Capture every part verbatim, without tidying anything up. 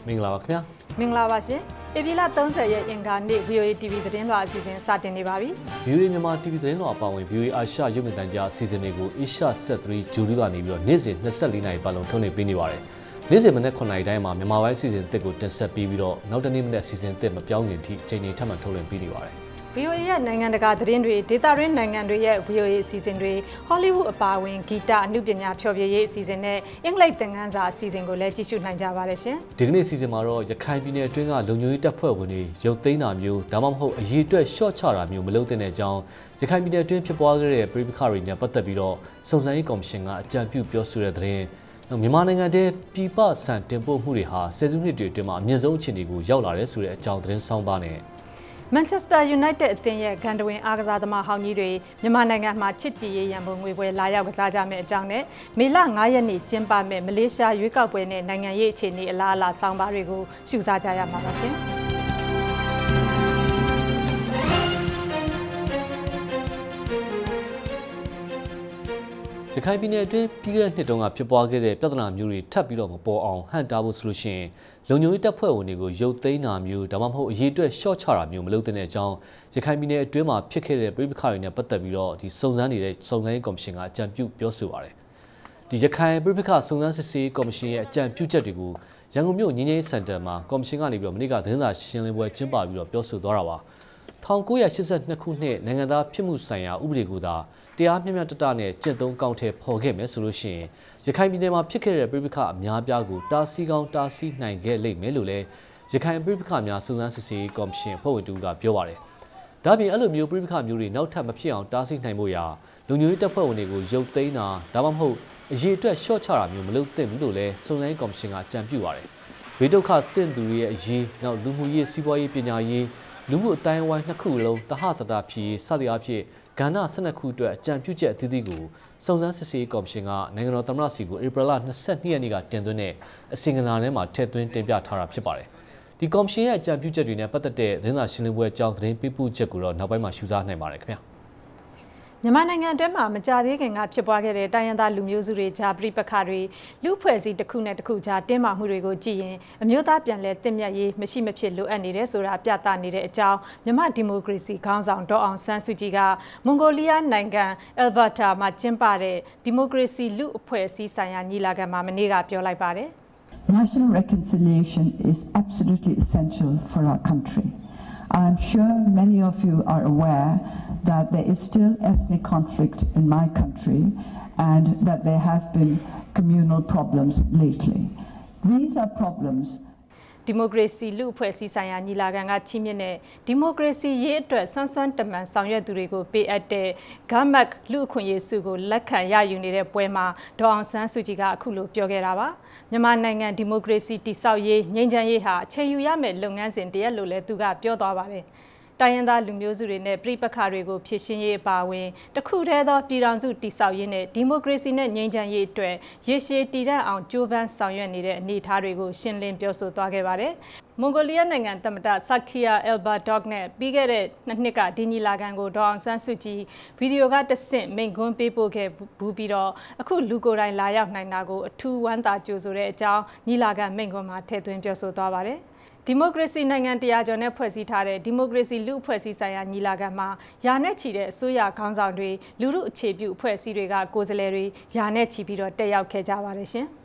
မင်္ဂလာပါခင်ဗျာမင်္ဂလာပါရှင်ဧပြီလသုံးဆယ်ရက်အင်္ဂါနေ့ V O A T V သတင်းလွှာအစီအစဉ်စတင်နေပါပြီ V O A မြန်မာ T V သတင်းလွှာအပါအဝင် V O A အာရှရုပ်မြင်သံကြားအစီအစဉ်တွေကို Asia ဆက် 3 ဂျူရီကနေပြီးတော့နေ့စဉ်နှစ်十四နာရီပတ်လုံးထုတ်လွှင့်ပေးနေပါတယ်နေ့စဉ်မနေ့ခုနှစ်နာရီတိုင်းမှာမြန်မာပိုင်းအစီအစဉ်တစ်ကိုတင်ဆက်ပေးပြီးတော့နောက်တနေ့မနေ့အစီအစဉ်တစ်မပြောင်းခင်ထိချိန်ချိန်ထပ်မံထုတ်လွှင့်ပေးနေပါတယ် V O A ရဲ့နိုင်ငံတကာသတင်းတွေဒေသတွင်းနိုင်ငံတွေရဲ့ V O A အစီအစဉ်တွေ Hollywood အပါအဝင်ဂီတအမှုပညာဖျော်ဖြေရေးအစီအစဉ်နဲ့အင်္ဂလိပ်သင်ခန်းစာအစီအစဉ်ကိုလည်းကြည့်ရှုနိုင်ကြပါတယ်ရှင်ဒီကနေ့အစီအစဉ်မှာတော့ရခိုင်ပြည်နယ်အတွင်းကလုံခြုံရေးတပ်ဖွဲ့ဝင်တွေရုပ်သိမ်းတာမျိုးဒါမှမဟုတ်အရေးအတွက်ရှော့ချတာမျိုးမလုပ်တဲ့အကြောင်းရခိုင်ပြည်နယ်အတွင်းဖြစ်ပွားခဲ့တဲ့ပြည်ပခါတွေနဲ့ပတ်သက်ပြီးတော့စုံစမ်းရေးကော်မရှင်ကအကြံပြုပြောဆိုတဲ့သတင်းမြန်မာနိုင်ငံတည်းပြည်ပဆန်တင်ပို့မှုတွေဟာဆယ်စုနှစ်တွေအတွင်းမှာအမြင့်ဆုံးအခြေအနေကိုရောက်လာတယ်ဆိုတဲ့အကြောင်းသတင်းဆောင်ပါနဲ့ Manchester United အသင်းရဲ့ဂန်ဒဝင်အားကစားသမားဟောင်းကြီးတွေမြန်မာနိုင်ငံမှာချစ်ကြည်ရေးရန်ပုံငွေပွဲလာရောက်ကစားကြမယ့်အကြောင်းနဲ့မေလ၅ရက်နေ့ကျင်းပမယ့်မလေးရှားရွေးကောက်ပွဲနဲ့နိုင်ငံရေးအခြေအနေအလားအလာဆောင်းပါးတွေကိုရှုစားကြရမှာပါရှင်ရခိုင်ပြည်နယ်အတွင်းပြီးခဲ့တဲ့နှစ်တုန်းကဖြစ်ပွားခဲ့တဲ့ပြဿနာမျိုးတွေထပ်ပြီးတော့မပေါ်အောင်ဟန့်တားဖို့ဆိုလို့ရှိရင်လုံခြုံရေးတပ်ဖွဲ့ဝင်တွေကိုရုပ်သိမ်းတာမျိုးဒါမှမဟုတ်အရေးအတွက်ရှော့ချတာမျိုးမလုပ်တဲ့အကြောင်းရခိုင်ပြည်နယ်အတွင်းမှာဖြစ်ခဲ့တဲ့ပြည်ပခါတွေနဲ့ပတ်သက်ပြီးတော့ဒီစုံစမ်းနေတဲ့စုံစမ်းရေးကော်မရှင်ကအကြံပြုပြောဆိုပါတယ်ဒီရခိုင်ပြည်ပခါစုံစမ်းစစ်ဆေးကော်မရှင်ရဲ့အကြံပြုချက်တွေကိုရန်ကုန်မြို့ငင်းငင်းစင်တာမှာကော်မရှင်ကနေပြီးတော့မနေ့ကသတင်းစာရှင်းလင်းပွဲကျင်းပပြီးတော့ပြောဆိုသွားတာပါ၁၉၈၂ခုနှစ်နိုင်ငံသားဖြစ်မှုဆိုင်ရာဥပဒေကိုသာတရားမျှမျှတတနဲ့ကျင့်သုံးကောင်းထဲပေါ်ခဲ့မယ်ဆိုလို့ရှိရင်ရခိုင်ပြည်နယ်မှာဖြစ်ခဲ့တဲ့ပြည်ပခါအများပြားကိုတားဆီးကောင်းတားဆီးနိုင်ခဲ့လိမ့်မယ်လို့လည်းရခိုင်ပြည်ပခါများစုံစမ်းစစ်ဆေးကော်မရှင်ဖွဲ့ဝင်တူကပြောပါတယ်။ဒါပြင်အဲ့လိုမျိုးပြည်ပခါမျိုးတွေနောက်ထပ်မဖြစ်အောင်တားဆီးနိုင်ဖို့ရာလုံခြုံရေးတပ်ဖွဲ့ဝင်တွေကိုရုပ်သိမ်းတာဒါမှမဟုတ်အရေးအတွက်ရှော့ချတာမျိုးမလုပ်သင့်ဘူးလို့လည်းစုံစမ်းရေးကော်မရှင်ကအကြံပြုပါတယ်။ဘေးဒုက္ခသင့်သူတွေရဲ့အရေးနောက်လူမှုရေးစီးပွားရေးပညာရေးလူမှုအတိုင်းအဝိုင်းနှစ်ခုလုံးတဟဇတာဖြစ်စသည်အဖြစ်ကဏ္ဍ၁၂ခုအတွက်အကြံပြုချက်အသီးသီးကိုစုံစမ်းစစ်ဆေးကော်မရှင်ကနိုင်ငံတော်သမ္မတစီကိုဧပြီလ၂၂ရက်နေ့ကတင်သွင်းတဲ့အစီအစဉ်ထဲမှာထည့်သွင်းတင်ပြထားတာဖြစ်ပါတယ်။ဒီကော်မရှင်ရဲ့အကြံပြုချက်တွေနဲ့ပတ်သက်တဲ့သတင်းစာရှင်းလင်းပွဲအကြောင်းသတင်းပေးပို့ချက်ကိုတော့နောက်ပိုင်းမှာရှုစားနိုင်ပါတယ်ခင်ဗျာ။မြန်မာနိုင်ငံအတွင်းမှာမကြာသေးခင်ကဖြစ်ပွားခဲ့တဲ့တိုင်းရင်းသားလူမျိုးစုတွေကြားပြည်ပခါတွေလူဖွဲ့စည်းတစ်ခုနဲ့တစ်ခုကြားတင်းမာမှုတွေကိုကြည့်ရင်အမျိုးသားပြန်လည်တည်မြတ်ရေးမရှိမဖြစ်လိုအပ်နေတယ်ဆိုတာပြသနေတဲ့အကြောင်းမြန်မာဒီမိုကရေစီခေါင်းဆောင်ဒေါ်အောင်ဆန်းစုကြည်ကမွန်ဂိုလီးယားနိုင်ငံအယ်ဘာတာမှာကျင်းပတဲ့ဒီမိုကရေစီလူအဖွဲ့အစည်းဆိုင်ရာညီလာခံမှာမနေ့ကပြောလိုက်ပါတယ် National reconciliation is absolutely essential for our country. I'm sure many of you are aware that there is still ethnic conflict in my country and that there have been communal problems lately. These are problems Democracy လူအဖွဲ့အစည်းဆိုင်ရာညီလာခံကချီးမြှင့်တဲ့ Democracy ရေးအတွက်ဆွမ်းဆွမ်းတမန်ဆောင်ရွက်သူတွေကိုပေးအပ်တဲ့ Gamak လူအခွင့်အရေးစုကိုလက်ခံရယူနေတဲ့ပွဲမှာဒေါ်အောင်ဆန်းစုကြည်ကအခုလိုပြောခဲ့တာပါမြန်မာနိုင်ငံ Democracy တည်ဆောက်ရေးငြိမ်းချမ်းရေးဟာအချိန်ယူရမယ့်လုပ်ငန်းစဉ်တရက်လို့လည်းသူကပြောသွားပါတယ်တိုင်းရင်းသားလူမျိုးစုတွေနဲ့ပြည်ပခါတွေကိုဖြည့်ရှင်းရေးအပါအဝင်တခုတည်းသောပြည်ထောင်စုတည်ဆောက်ရေးနဲ့ဒီမိုကရေစီနဲ့ငြိမ်းချမ်းရေးအတွက်ရေရှည်တည်တံ့အောင်ကြိုးပမ်းဆောင်ရွက်နေတဲ့အနေအထားတွေကိုရှင်းလင်းပြောဆိုသွားခဲ့ပါတယ်။မွန်ဂိုလီးယားနိုင်ငံသမ္မတဆာခီယာအယ်ဘာဒေါ့နဲ့ပြီးခဲ့တဲ့နှစ်နှစ်ကဒီညီလာခံကိုဒေါ်အောင်ဆန်းစုကြည်ဗီဒီယိုကတဆင့်မိန့်ခွန်းပေးပို့ခဲ့ဘူးပြီးတော့အခုလူကိုယ်တိုင်လာရောက်နိုင်တာကိုအထူးဝမ်းသာကြိုဆိုတဲ့အကြောင်းညီလာခံမိန့်ခွန်းမှာထည့်သွင်းပြောဆိုသွားပါတယ်။ဒီမိုကရေစီနိုင်ငံတရားကျော်နဲ့ဖွဲ့စည်းထားတဲ့ဒီမိုကရေစီလူအဖွဲ့အစည်းဆိုင်ရာညီလာခံမှာယာနဲ့ချီတဲ့အစိုးရခေါင်းဆောင်တွေလူမှုအခြေပြုအဖွဲ့အစည်းတွေကကိုယ်စားလှယ်တွေယာနဲ့ချီပြီးတော့တက်ရောက်ခဲ့ကြပါတယ်ရှင်။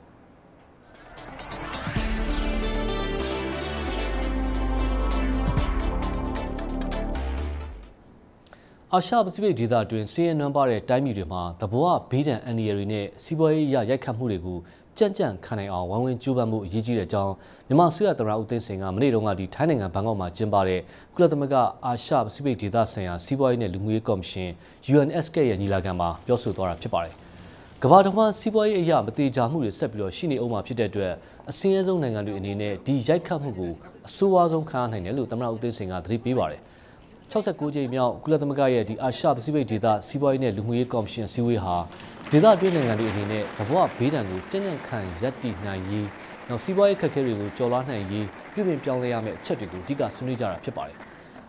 အာရှပစိဖိတ်ဒေသအတွင်းစီးရဲနွမ်းပါတဲ့တိုင်းပြည်တွေမှာသဘောဝဘေးဒဏ်အန္တရာယ်တွေနဲ့စီးပွားရေးရရိုက်ခတ်မှုတွေကိုကြံ့ကြံ့ခံနိုင်အောင်ဝိုင်းဝန်းကြိုးပမ်းမှုအရေးကြီးတဲ့အကြောင်းမြန်မာဆွေရသမ္မတဦးသိန်းစိန်ကမနေ့တုန်းကဒီထိုင်းနိုင်ငံဘန်ကောက်မှာကျင်းပတဲ့ကုလသမဂ္ဂအာရှပစိဖိတ်ဒေသဆိုင်ရာစီးပွားရေးနဲ့လူမှုရေးကော်မရှင် U N S K ရဲ့ညီလာခံမှာပြောဆိုသွားတာဖြစ်ပါတယ်။ကမ္ဘာတစ်ဝန်းစီးပွားရေးအရာမတိကျမှုတွေဆက်ပြီးတော့ရှိနေအောင်မှာဖြစ်တဲ့အတွက်အစင်းအဆုံးနိုင်ငံတွေအနေနဲ့ဒီရိုက်ခတ်မှုကိုအဆိုးအဝါဆုံးခံရနိုင်တယ်လို့သမ္မတဦးသိန်းစိန်ကသတိပေးပါတယ်။၆၉ကြိမ်မြောက်ကုလသမဂ္ဂရဲ့ဒီအာရှပစိဖိတ်ဒေသစီးပွားရေးနဲ့လူမှုရေးကော်မရှင်အစည်းအဝေးဟာဒေသတွင်းနိုင်ငံတွေအနေနဲ့သဘောဝဘေးဒဏ်ကိုကြံ့ကြံ့ခံရပ်တည်နိုင်ရေးနောက်စီးပွားရေးခက်ခဲတွေကိုကျော်လွှားနိုင်ရေးပြုပြင်ပြောင်းလဲရမယ့်အချက်တွေကိုအဓိကဆွေးနွေးကြတာဖြစ်ပါတယ်။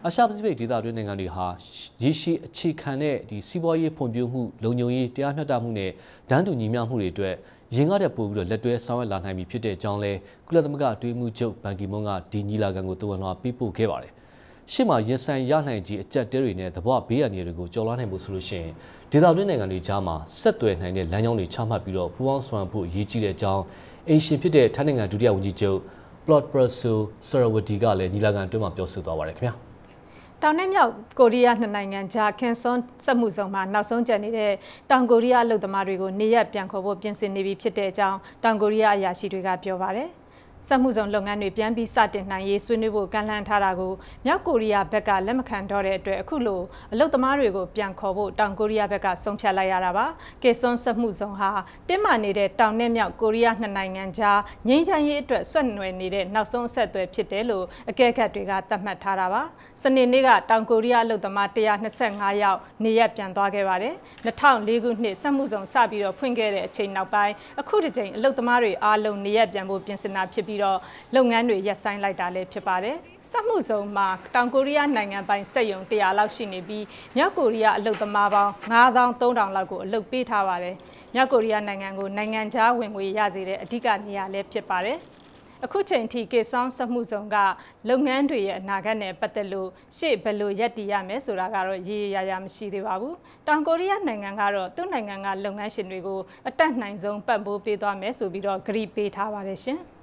အာရှပစိဖိတ်ဒေသတွင်းနိုင်ငံတွေဟာရေရှည်အခြေခံတဲ့ဒီစီးပွားရေးဖွံ့ဖြိုးမှုလုံခြုံရေးတရားမျှတမှုနဲ့ဒန်းတူညီမျှမှုတွေအတွက်ရင်ကားတဲ့ပို့ပြီးတော့လက်တွဲဆောင်ရွက်လာနိုင်ပြီဖြစ်တဲ့အကြောင်းလဲကုလသမဂ္ဂအတွင်းမှုချုပ်ဘန်ကီမွန်းကဒီညီလာခံကိုတဝန်လွှာပေးပို့ခဲ့ပါတယ်။ရှေ့မှာရင်ဆိုင်ရနိုင်ခြင်းအကြက်တဲတွေနဲ့သဘောဘေးအန္တရာယ်တွေကိုကျော်လွှားနိုင်ဖို့ဆိုလို့ရှိရင်ဒေသတွင်းနိုင်ငံတွေကြားမှာဆက်သွယ်နိုင်တဲ့လမ်းကြောင်းတွေချမှတ်ပြီးတော့ပူးပေါင်းဆောင်ရွက်ဖို့အရေးကြီးတဲ့အကြောင်းအင်ရှင်ဖြစ်တဲ့ထိုင်းနိုင်ငံဒုတိယဝန်ကြီးချုပ် Plot Praso Sarawati ကလည်းညီလာခံအတွင်းမှာပြောဆိုသွားပါတယ်ခင်ဗျာ။တောင်နဲ့မြောက်ကိုရီးယားနှစ်နိုင်ငံကြားခင်းစွန်းစက်မှုဆောင်မှာနောက်ဆုံးကျန်နေတဲ့တောင်ကိုရီးယားအလုပ်သမားတွေကိုနေရက်ပြန်ခေါ်ဖို့ပြင်ဆင်နေပြီဖြစ်တဲ့အကြောင်းတောင်ကိုရီးယားအရာရှိတွေကပြောပါတယ်။စက်မှုဆောင်လုပ်ငန်းတွေပြန်ပြီးစတင်နိုင်ရေးဆွေးနွေးဖို့ကန့်လန့်ထားတာကိုမြောက်ကိုရီးယားဘက်ကလက်မခံတော့တဲ့အတွက်အခုလိုအလုပ်သမားတွေကိုပြန်ခေါ်ဖို့တောင်ကိုရီးယားဘက်ကဆုံးဖြတ်လိုက်ရတာပါ။ကေစွန်းစက်မှုဆောင်ဟာတင်းမာနေတဲ့တောင်နဲ့မြောက်ကိုရီးယားနှစ်နိုင်ငံကြားငြိမ်းချမ်းရေးအတွက်ဆွတ်နွယ်နေတဲ့နောက်ဆုံးအဆက်အသွယ်ဖြစ်တယ်လို့အကဲခတ်တွေကသတ်မှတ်ထားတာပါ။စနေနေ့ကတောင်ကိုရီးယားအလုပ်သမားone hundred twenty-fiveယောက်နေရက်ပြန်သွားခဲ့ပါတယ်။two thousand fourခုနှစ်စက်မှုဆောင်စပြီးတော့ဖွင့်ခဲ့တဲ့အချိန်နောက်ပိုင်းအခုတစ်ချိန်အလုပ်သမားတွေအားလုံးနေရက်ပြန်ဖို့ပြင်ဆင်တာဖြစ်ပြီးတော့လုပ်ငန်းတွေရပ်ဆိုင်းလိုက်တာလည်းဖြစ်ပါတယ်။စက်မှုဆောင်မှာတောင်ကိုရီးယားနိုင်ငံပိုင်စက်ရုံone hundredလောက်ရှိနေပြီးမြောက်ကိုရီးယားအလုပ်သမားပေါင်းfive thousand three thousandလောက်ကိုအလုပ်ပေးထားပါတယ်။မြောက်ကိုရီးယားနိုင်ငံကိုနိုင်ငံခြားဝင်ငွေရစေတဲ့အဓိကနေရာလည်းဖြစ်ပါတယ်။အခုချိန်ထိကေဆောင်စက်မှုဆောင်ကလုပ်ငန်းတွေရဲ့အနာဂတ်နဲ့ပတ်သက်လို့ရှေ့ဘယ်လိုရပ်တည်ရမယ်ဆိုတာကတော့ရေရရမရှိသေးပါဘူး။တောင်ကိုရီးယားနိုင်ငံကတော့သူ့နိုင်ငံကလုပ်ငန်းရှင်တွေကိုအတက်နိုင်ဆုံးပံ့ပိုးပေးသွားမယ်ဆိုပြီးတော့ဂရုပေးထားပါတယ်ရှင်။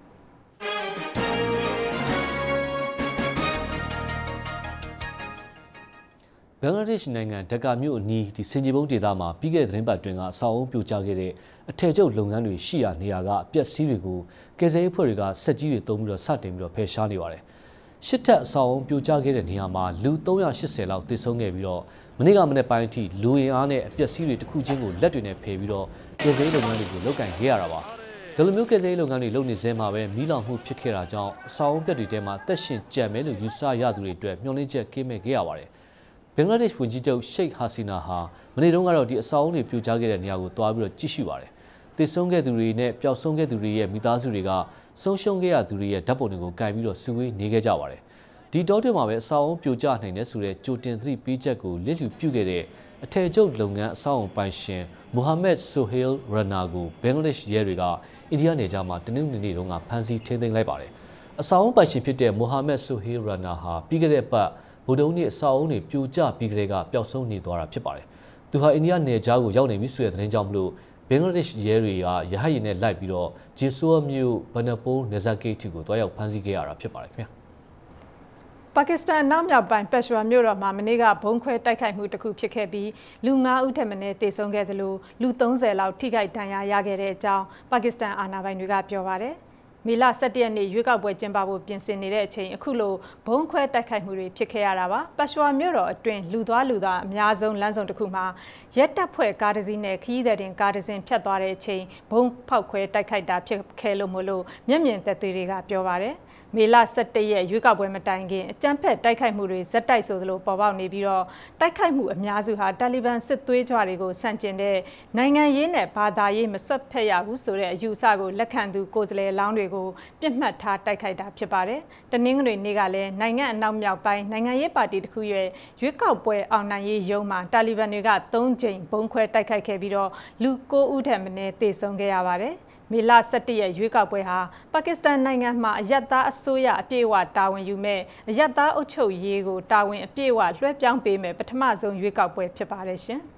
ဘင်္ဂလားဒေ့ရှ်နိုင်ငံဒက္ကာမြို့အနီးဒီစင်ကြီးဘုံဒေသမှာပြီးခဲ့တဲ့သတင်းပတ်တွင်ကအဆောက်အုံပြိုကျခဲ့တဲ့အထည်ချုပ်လုပ်ငန်းတွေရှိရာနေရာကအပျက်စီးတွေကိုကယ်ဆယ်ရေးအဖွဲ့တွေကစက်ကြီးတွေတုံးပြီးတော့စတင်ပြီးတော့ဖယ်ရှားနေပါတယ်။ရှစ်ထပ်အဆောက်အုံပြိုကျခဲ့တဲ့နေရာမှာလူthree hundred eightyလောက်သေဆုံးခဲ့ပြီးတော့မနေ့ကမနေ့ပိုင်းအထိလူအင်အားနဲ့အပျက်စီးတွေတစ်ခုချင်းကိုလက်တွေနဲ့ဖယ်ပြီးတော့ကယ်ဆယ်ရေးလုပ်ငန်းတွေကိုလုပ်ကင်ခဲ့ရတာပါ။ဒီလိုမျိုးကယ်ဆယ်ရေးလုပ်ငန်းတွေလုပ်နေစဲမှာပဲမီးလောင်မှုဖြစ်ခဲ့တာကြောင့်အဆောက်အုံပြက်တွေထဲမှာတက်ရှင်ကြံမယ်လို့ယူဆရသူတွေအတွက်မျှော်လင့်ချက်ကင်းမဲ့ခဲ့ရပါတယ်။ဘင်္ဂလားဒေ့ရှ်ဝန်ကြီးချုပ်ရှိတ်ဟာစီနာဟာမနေ့တုန်းကတော့ဒီအဆောက်အုံတွေပြိုကျခဲ့တဲ့နေရာကိုတွားပြီးတော့ကြည့်ရှုပါတယ်။သေဆုံးခဲ့သူတွေနဲ့ပျောက်ဆုံးခဲ့သူတွေရဲ့မိသားစုတွေကဆုံးရှုံးခဲ့ရသူတွေရဲ့ဓာတ်ပုံတွေကိုကင်ပြီးတော့စုဝေးနေခဲ့ကြပါတယ်။ဒီတောတွင်မှာပဲအဆောက်အုံပြိုကျနိုင်တဲ့ဆိုတဲ့ကြိုတင်သတိပေးချက်ကိုလစ်လျူပြုခဲ့တဲ့အထည်ချုပ်လုပ်ငန်းအဆောက်အုံပိုင်ရှင်မိုဟာမက်ဆိုဟေးရနာကိုဘင်္ဂလားဒေ့ရှ်ရဲတွေကအိန္ဒိယနယ်ခြားမှာတနင်္ဂနွေနေ့တုန်းကဖမ်းဆီးထိန်းသိမ်းလိုက်ပါတယ်။အဆောက်အုံပိုင်ရှင်ဖြစ်တဲ့မိုဟာမက်ဆိုဟေးရနာဟာပြီးခဲ့တဲ့ပတ်ဗုဒ္ဓဦးနေ့အဆောက်အုံတွေပြိုကျပြီးကလေးကပျောက်ဆုံးနေသွားတာဖြစ်ပါတယ်။သူဟာအိန္ဒိယနယ်ခြားကိုရောက်နေပြီဆိုတဲ့သတင်းကြောင့်မလို့ဘင်္ဂလားဒေ့ရှ်ရဲတွေကရဟတ်ယာဉ်နဲ့လိုက်ပြီးတော့ဂျေဆိုးမြို့ဘန်နပိုးနယ်စပ်ဂိတ်ထိကိုတွားရောက်ဖမ်းဆီးခဲ့ရတာဖြစ်ပါတယ်ခင်ဗျာ။ပါကစ္စတန်နောက်မြောက်ပိုင်းပက်ရွာမြို့တော်မှာမနေ့ကဘုံခွဲတိုက်ခိုက်မှုတစ်ခုဖြစ်ခဲ့ပြီးလူfiveဦးထက်မနည်းသေဆုံးခဲ့သလိုလူthirtyလောက်ထိခိုက်ဒဏ်ရာရခဲ့တဲ့အကြောင်းပါကစ္စတန်အာဏာပိုင်တွေကပြောပါတယ်။မေလsevenရက်နေ့ရွေးကောက်ပွဲကျင်းပဖို့ပြင်ဆင်နေတဲ့အချိန်အခုလိုဘုံခွဲတိုက်ခိုက်မှုတွေဖြစ်ခဲ့ရတာပါ။ပက်ရွာမြို့တော်အတွင်းလူသွားလူသားအများဆုံးလမ်းစုံတစ်ခုမှာရက်တပ်ဖွဲ့ကားတစ်စီးနဲ့ခရီးသည်တင်ကားတစ်စီးဖြတ်သွားတဲ့အချိန်ဘုံဖောက်ခွဲတိုက်ခိုက်တာဖြစ်ခဲ့လို့မလို့မျက်မြင်သက်သေတွေကပြောပါတယ်။မေလsevenရက်ရွေးကောက်ပွဲမတိုင်ခင်အကြမ်းဖက်တိုက်ခိုက်မှုတွေဇက်တိုက်ဆိုသလိုပေါ်ပေါက်နေပြီးတော့တိုက်ခိုက်မှုအများစုဟာတာလီဘန်စစ်သွေးကြွတွေကိုဆန့်ကျင်တဲ့နိုင်ငံရေးနဲ့ဘာသာရေးမဆွတ်ဖက်ရဘူးဆိုတဲ့အယူအဆကိုလက်ခံသူကိုယ်စားလှယ်လောင်းတွေကိုပြစ်မှတ်ထားတိုက်ခိုက်တာဖြစ်ပါတယ်။တနင်္ဂနွေနေ့ကလည်းနိုင်ငံအနောက်မြောက်ပိုင်းနိုင်ငံရေးပါတီတစ်ခုရဲ့ရွေးကောက်ပွဲအောင်နိုင်ရေးရုံးမှာတာလီဘန်တွေကthreeကြိမ်ဘုံခွဲတိုက်ခိုက်ခဲ့ပြီးတော့လူnineဦးထက်မနည်းသေဆုံးခဲ့ရပါတယ်။မေလsevenရက်ရွေးကောက်ပွဲဟာပါကစ္စတန်နိုင်ငံမှာအယက်သားအစိုးရအပြည့်အဝတာဝန်ယူမဲ့အယက်သားအုပ်ချုပ်ရေးကိုတာဝန်အပြည့်အဝလွှဲပြောင်းပေးမဲ့ပထမဆုံးရွေးကောက်ပွဲဖြစ်ပါတယ်ရှင်။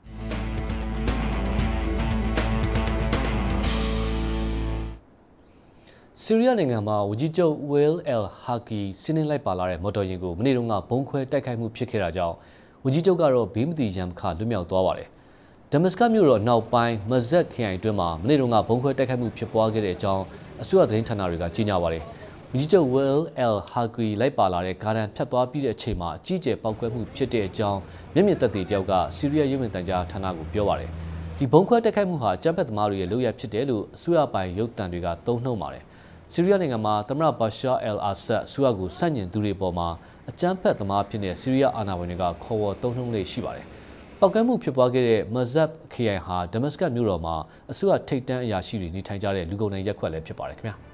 ဆီးရီးယားနိုင်ငံမှာဝန်ကြီးချုပ်ဝီလ်အယ်ဟာကီစီးနှင်းလိုက်ပါလာတဲ့မော်တော်ယာဉ်ကိုမနေ့တုန်းကဘုံခွဲတိုက်ခိုက်မှုဖြစ်ခဲ့တာကြောင့်ဝန်ကြီးချုပ်ကတော့ဘေးမတိရန်ခါလွတ်မြောက်သွားပါတယ်။ဒမတ်စကတ်မြို့တော်နောက်ပိုင်းမဇက်ခရိုင်အတွင်းမှာမနေ့တုန်းကဘုံခွဲတိုက်ခိုက်မှုဖြစ်ပွားခဲ့တဲ့အကြောင်းအစိုးရသတင်းဌာနတွေကကြေညာပါတယ်။ဝန်ကြီးချုပ်ဝီလ်အယ်ဟာကီလိုက်ပါလာတဲ့ဂါဒန်ဖြတ်သွားပြီးတဲ့အချိန်မှာအကြီးအကျယ်ပောက်ကွဲမှုဖြစ်တဲ့အကြောင်းမျက်မြင်သက်သေတယောက်ကဆီးရီးယားရုပ်မြင်သံကြားဌာနကိုပြောပါတယ်။ဒီဘုံခွဲတိုက်ခိုက်မှုဟာအကြမ်းဖက်သမားတွေရဲ့လုပ်ရဖြစ်တယ်လို့အစိုးရပိုင်ရုပ်သံတွေကသုံးနှုတ်ပါတယ်။ဆီးရီးယားနိုင်ငံမှာသမ္မတဘာရှာအယ်အာဆတ်အစိုးရကိုဆန့်ကျင်သူတွေပေါ်မှာအကြမ်းဖက်သမားဖြစ်တဲ့ဆီးရီးယားအာဏာပိုင်တွေကခေါ်ဝေါ်သုံးနှုတ်လေးရှိပါတယ်။ပောက်ကဲမှုဖြစ်ပွားခဲ့တဲ့မဇက်ခရိုင်ဟာဒမတ်စကတ်မြို့တော်မှာအစိုးရထိပ်တန်းအရာရှိတွေနေထိုင်ကြတဲ့လူကုန်နိုင်ရက်ခွက်လည်းဖြစ်ပါတယ်ခင်ဗျာ။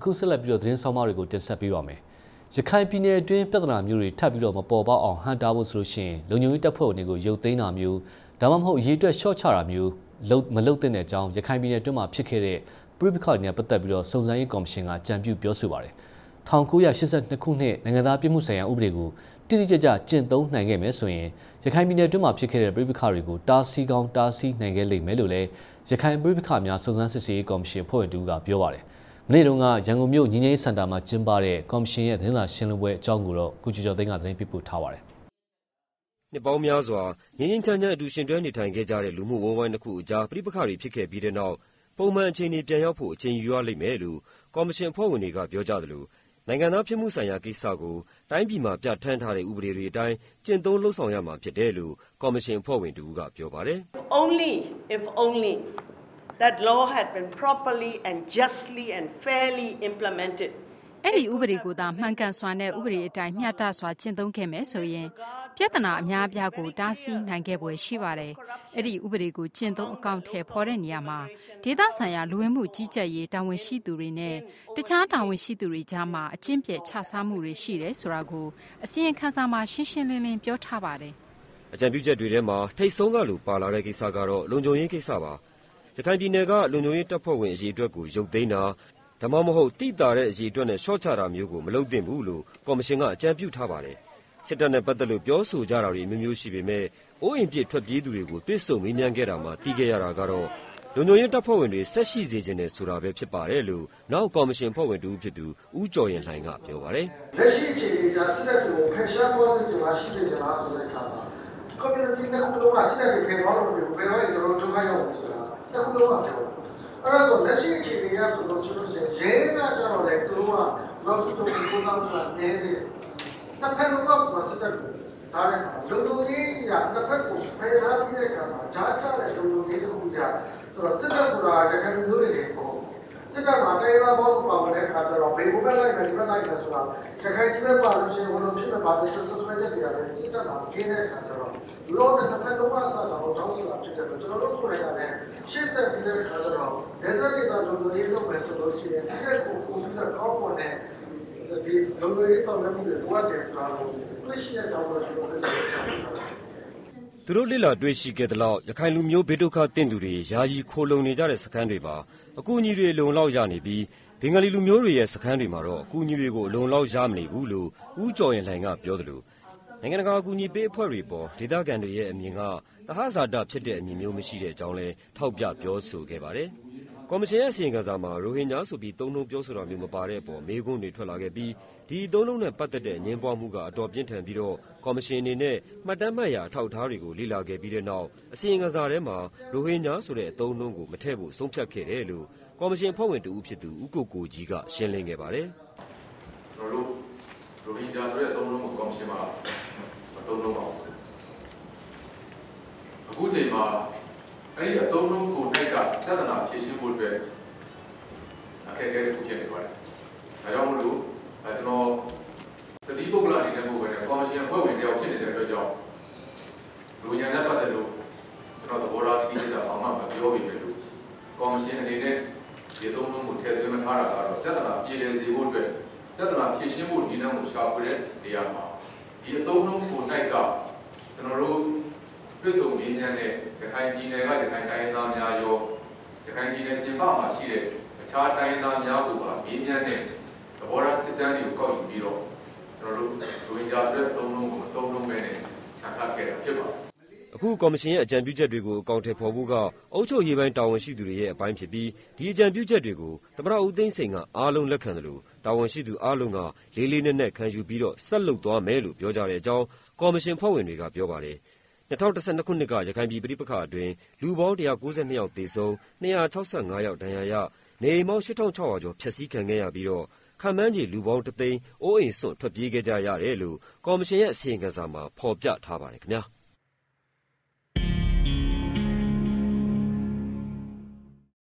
အခုဆက်လက်ပြီးတော့သတင်းဆောင်မတွေကိုတင်ဆက်ပေးပါမယ်။ရခိုင်ပြည်နယ်အတွင်းပြဿနာမျိုးတွေထပ်ပြီးတော့မပေါ်ပေါက်အောင်ဟန်တာဖို့ဆိုလို့ရှိရင်လုံခြုံရေးတပ်ဖွဲ့ဝင်တွေကိုရုပ်သိမ်းတာမျိုးဒါမှမဟုတ်အရေးအတွက်ရှော့ချတာမျိုးမလုပ်တဲ့အကြောင်းရခိုင်ပြည်နယ်အတွင်းမှာဖြစ်ခဲ့တဲ့ပြည်ပခါနဲ့ပတ်သက်ပြီးတော့စုံစမ်းရေးကော်မရှင်ကကြံပြုပြောဆိုပါတယ်။၁၉၈၂ခုနှစ်နိုင်ငံသားပြည်မှုဆိုင်ရာဥပဒေကိုတိတိကျကျကျင့်သုံးနိုင်ခဲ့မယ်ဆိုရင်ရခိုင်ပြည်နယ်အတွင်းမှာဖြစ်ခဲ့တဲ့ပြည်ပခါတွေကိုတားဆီးကောင်းတားဆီးနိုင်ခဲ့လိမ့်မယ်လို့လည်းရခိုင်ပြည်ပခါများစုံစမ်းစစ်ဆေးရေးကော်မရှင်ဖွဲ့ဝင်တူကပြောပါတယ်။မနေ့တုန်းကရန်ကုန်မြို့ညီငယ်စင်တာမှာကျင်းပတဲ့ကော်မရှင်ရဲ့သတင်းစာရှင်းလင်းပွဲအကြောင်းကိုတော့ကုကျော်ကျော်သိန်းကသတင်းပေးပို့ထားပါတယ်။နှစ်ပေါင်းများစွာငင်းငင်းချမ်းချမ်းအတူရှင်တွဲနေထိုင်ခဲ့ကြတဲ့လူမှုဝန်းဝိုင်းတစ်ခုအကြားပြည်ပခါတွေဖြစ်ခဲ့ပြီးတဲ့နောက်ပုံမှန်အခြေအနေပြန်ရောက်ဖို့အချိန်ယူရလိမ့်မယ်လို့ကော်မရှင်အဖွဲ့ဝင်တွေကပြောကြသလိုနိုင်ငံသားဖြစ်မှုဆိုင်ရာကိစ္စကိုတိုင်းပြည်မှာပြဋ္ဌာန်းထားတဲ့ဥပဒေတွေအတိုင်းကျင့်သုံးလှုပ်ဆောင်ရမှာဖြစ်တယ်လို့ကော်မရှင်အဖွဲ့ဝင်တူကပြောပါတယ်။ Only if only that law had been properly and justly and fairly implemented အဲ့ဒီဥပဒေကိုသာမှန်ကန်စွာနဲ့ဥပဒေအတိုင်းမျှတစွာကျင့်သုံးခဲ့မယ်ဆိုရင်ပြဿနာအများအပြားကိုတားဆီးနိုင်ခဲ့ပွဲရှိပါတယ်။အဲ့ဒီဥပဒေကိုကျင့်သုံးအကောင့်ထဲပေါ်တဲ့နေရာမှာဒေသဆိုင်ရာလူဝင်မှုကြီးကြပ်ရေးတာဝန်ရှိသူတွေနဲ့တခြားတာဝန်ရှိသူတွေကြားမှာအကျင့်ပြည့်ခြစားမှုတွေရှိတယ်ဆိုတာကိုအစီရင်ခံစာမှာရှင်းရှင်းလင်းလင်းပြောထားပါတယ်။အကြံပြုချက်တွေထဲမှာထိတ်ဆုံးကလိုပါလာတဲ့ကိစ္စကတော့လုံခြုံရေးကိစ္စပါ။ရခိုင်ပြည်နယ်ကလုံခြုံရေးတပ်ဖွဲ့ဝင်အရေးအတွက်ကိုရုပ်သိမ်းတာဒါမှမဟုတ်တိတာတဲ့အရေးအတွက်နဲ့ရှော့ချတာမျိုးကိုမလုပ်သင့်ဘူးလို့ကော်မရှင်ကအကြံပြုထားပါတယ်။စစ်တပ်နဲ့ပတ်သက်လို့ပြောဆိုကြတာတွေမျိုးမျိုးရှိပေမဲ့အိုးအိမ်ပြစ်ထွက်ပြေးသူတွေကိုတွေ့ဆုံမေးမြန်းခဲ့တာမှာတီးခဲ့ရတာကတော့လုံခြုံရေးတပ်ဖွဲ့ဝင်တွေဆက်ရှိစေခြင်းနဲ့ဆိုတာပဲဖြစ်ပါတယ်လို့နောက်ကော်မရှင်ဖွဲ့ဝင်တူဖြစ်သူဦးကျော်ရင်လှိုင်ကပြောပါတယ်။လက်ရှိအခြေအနေကစစ်တပ်ကိုဖယ်ရှားသွားတဲ့ကျွန်တော်ရှိနေကြလားဆိုတဲ့အခါမှာ community နဲ့ခုလုံးကစစ်တပ်ကိုဖယ်သွားလို့ဘယ်တော့ကျွန်တော်တို့ထားရအောင်ဆိုတာအခုလုံးကပြောအဲ့တော့လက်ရှိအခြေအနေကဆိုလို့ရှိရင်ရဲကကြတော့လေသူတို့ကတော့သူတို့ကိုကောင်းတာနေတဲ့တစ်ခါတော့ကစစ်တပ်ကိုဒါလည်းလုံလုံကြီးရတစ်ခါကိုဖယ်ထားပြီးတဲ့အခါမှာဂျားချတဲ့လုံလုံကြီးတစ်ခုကြဆိုတော့စစ်တပ်ကရခိုင်လူမျိုးတွေပေါ့စစ်တပ်မှာတိုင်းသားပေါင်းပါဝင်တဲ့အခါကျတော့ဘေဘုဘက်လိုက်မယ်ဒီဘက်လိုက်မယ်ဆိုတာတခိုင်ကြီးပဲပါလို့ရှိရင်ဘယ်လိုဖြစ်လဲပါလို့ဆွဆွဆွဲချက်တွေကလည်းစစ်တပ်မှာခင်းတဲ့အခါကျတော့လောကတစ်ဖက်လုံးကစားတာဟောတောင်းဆိုတာဖြစ်တယ်လို့ကျွန်တော်တို့ဆိုရရတယ်ရှစ်ဆက်ပြီးတဲ့အခါကျတော့ဒေသဒေသလုံလုံရေးလုပ်မယ်ဆိုလို့ရှိရင်ဒီကကိုကိုပြီးတော့ကောင်းပေါ်တဲ့ဒီလုံလုံရေးဆောင်ရွက်မှုတွေလိုအပ်တယ်ဆိုတာကိုသိရှိရတော့လို့ဆိုတော့သူတို့လိလာတွေ့ရှိခဲ့တဲ့လောက်ရခိုင်လူမျိုးဘေးဒုက္ခတင့်သူတွေယာယီခိုလုံနေကြတဲ့စခန်းတွေပါအကူအညီတွေလုံလောက်ရနေပြီးဘင်္ဂလီလူမျိုးတွေရဲ့စခန်းတွေမှာတော့အကူအညီတွေကိုလုံလောက်ရမနေဘူးလို့ဦးကျော်ရင်လှိုင်ကပြောသလိုနိုင်ငံတကာအကူအညီပေးအဖွဲ့တွေပေါ်ဒေသခံတွေရဲ့အမြင်ကသဟဇာတဖြစ်တဲ့အမြင်မျိုးမရှိတဲ့အကြောင်းလဲထောက်ပြပြောဆိုခဲ့ပါတယ်။ကော်မရှင်ရဲ့အစီရင်ခံစာမှာရိုဟင်ဂျာဆိုပြီးသုံးနှုန်းပြောဆိုတာမျိုးမပါတဲ့အပေါ်မေးခွန်းတွေထွက်လာခဲ့ပြီးဒီသုံးနှုန်းနဲ့ပတ်သက်တဲ့အငြင်းပွားမှုကအတော်ပြင်းထန်ပြီးတော့ကော်မရှင်အနေနဲ့မှတ်တမ်းမှတ်ရာအထောက်အထားတွေကိုလေ့လာခဲ့ပြီးတဲ့နောက်အစီရင်ခံစာထဲမှာရိုဟင်ဂျာဆိုတဲ့အသုံးနှုန်းကိုမထည့်ဖို့ဆုံးဖြတ်ခဲ့တယ်လို့ကော်မရှင်ဖွဲ့ဝင်တဦးဖြစ်သူဦးကိုကိုကြီးကရှင်းလင်းခဲ့ပါတယ်။ကျွန်တော်တို့ရိုဟင်ဂျာဆိုတဲ့အသုံးနှုန်းကိုကော်မရှင်မှာမသုံးလို့ပါဘူး။အခုချိန်မှာအဲ့ဒီအသုံးနှုန်းကိုတိုက်ကပြဿနာဖြေရှင်းဖို့အတွက်အခက်အခဲတွေဖြစ်နေပါတယ်။ဒါကြောင့်မို့လို့ကျွန်တော်တတိပုဂ္ဂလာအနေနဲ့ပို့ပဲကော်မရှင်ဖွဲ့ဝင်တယောက်ဖြစ်နေတဲ့အတွက်ကြောင့်လူရန်နဲ့ပတ်သက်လို့ကျွန်တော်သဘောထားကြီးကြီးတာဘာမှမပြောပြဘူးလို့ကော်မရှင်အနေနဲ့ဒီသုံးနှုန်းကိုထည့်သွင်းမထားတာကတော့ပြဿနာပြည်လည်စေဖို့အတွက်ပြဿနာဖြေရှင်းဖို့နည်းလမ်းကိုရှာဖွေတဲ့နေရာမှာဒီအသုံးနှုန်းကိုတိုက်ကကျွန်တော်တို့ပြည်စုံရင်းနှီးတဲ့ရခိုင်ပြည်နယ်ကရခိုင်တိုင်းသားများရောရခိုင်ပြည်နယ်ပြင်ပမှာရှိတဲ့အခြားတိုင်းသားများကိုပါရင်းနှီးတဲ့သဘောထားစစ်တမ်းတွေကိုကောက်ယူပြီးတော့ကျွန်တော်တို့ဒွေကြာဆိုတဲ့သုံးလုံးကိုသုံးလုံးပဲနဲ့ချန်ထားခဲ့တာဖြစ်ပါတယ်အခုကော်မရှင်ရဲ့အကြံပြုချက်တွေကိုအကောင့်ထဲပေါ်ဖို့ကအုပ်ချုပ်ရေးပိုင်းတာဝန်ရှိသူတွေရဲ့အပိုင်းဖြစ်ပြီးဒီအကြံပြုချက်တွေကိုသမ္မတဦးသိန်းစိန်ကအားလုံးလက်ခံတယ်လို့တာဝန်ရှိသူအားလုံးကလေးလေးနက်နက်ခံယူပြီးတော့ဆက်လုပ်သွားမယ်လို့ပြောကြတဲ့အကြောင်းကော်မရှင်ဖွဲ့ဝင်တွေကပြောပါတယ်၂၀၁၂ခုနှစ်ကရခိုင်ပြည်ပဋိပက္ခအတွင်းလူပေါင်း၁၉၂ယောက်သေဆုံး၂၆၅ယောက်ဒဏ်ရာရနေအိမ်ပေါင်း၈၆၀၀ကျော်ဖျက်ဆီးခံခဲ့ရပြီးတော့ခန့်မှန်းခြေလူပေါင်းတစ်သိန်းအိုးအိမ်စွန့်ထွက်ပြေးခဲ့ကြရတယ်လို့ကော်မရှင်ရဲ့အစီရင်ခံစာမှာဖော်ပြထားပါတယ်ခင်ဗျာမ